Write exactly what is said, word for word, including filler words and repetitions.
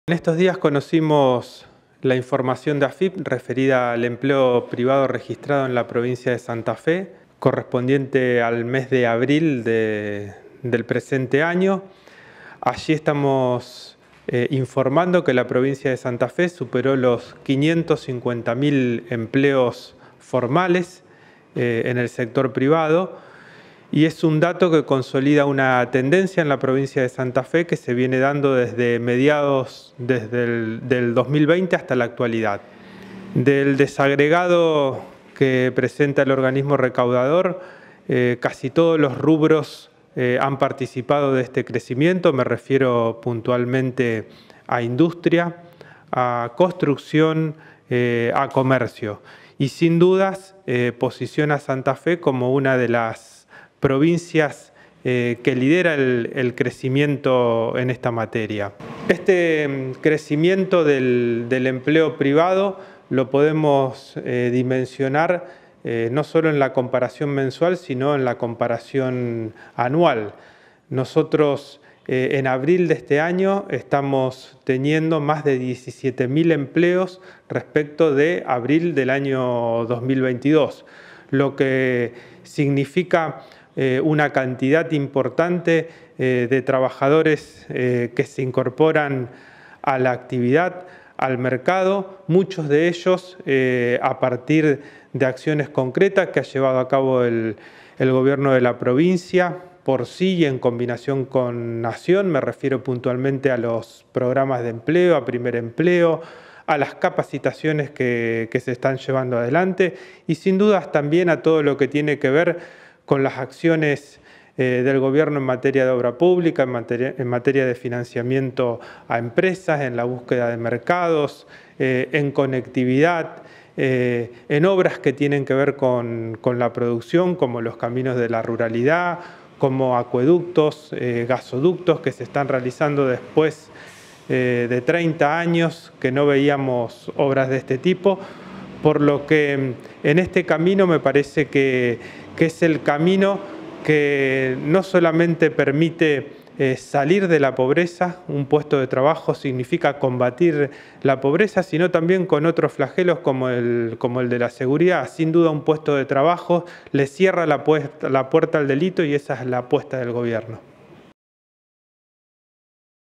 En estos días conocimos la información de A F I P referida al empleo privado registrado en la provincia de Santa Fe, correspondiente al mes de abril de, del presente año. Allí estamos eh, informando que la provincia de Santa Fe superó los quinientos cincuenta mil empleos formales eh, en el sector privado, y es un dato que consolida una tendencia en la provincia de Santa Fe que se viene dando desde mediados desde el, del dos mil veinte hasta la actualidad. Del desagregado que presenta el organismo recaudador, eh, casi todos los rubros eh, han participado de este crecimiento. Me refiero puntualmente a industria, a construcción, eh, a comercio. Y sin dudas eh, posiciona a Santa Fe como una de las provincias eh, que lidera el, el crecimiento en esta materia. Este crecimiento del, del empleo privado lo podemos eh, dimensionar eh, no solo en la comparación mensual, sino en la comparación anual. Nosotros eh, en abril de este año estamos teniendo más de diecisiete mil empleos respecto de abril del año dos mil veintidós, lo que significa Eh, una cantidad importante eh, de trabajadores eh, que se incorporan a la actividad, al mercado, muchos de ellos eh, a partir de acciones concretas que ha llevado a cabo el, el gobierno de la provincia por sí y en combinación con Nación. Me refiero puntualmente a los programas de empleo, a primer empleo, a las capacitaciones que, que se están llevando adelante y sin dudas también a todo lo que tiene que ver con las acciones eh, del gobierno en materia de obra pública, en materia, en materia de financiamiento a empresas, en la búsqueda de mercados, eh, en conectividad, eh, en obras que tienen que ver con, con la producción, como los caminos de la ruralidad, como acueductos, eh, gasoductos que se están realizando después eh, de treinta años que no veíamos obras de este tipo, por lo que en este camino me parece que que es el camino que no solamente permite eh, salir de la pobreza, un puesto de trabajo significa combatir la pobreza, sino también con otros flagelos como el, como el de la seguridad. Sin duda un puesto de trabajo le cierra la puerta, la puerta al delito y esa es la apuesta del gobierno.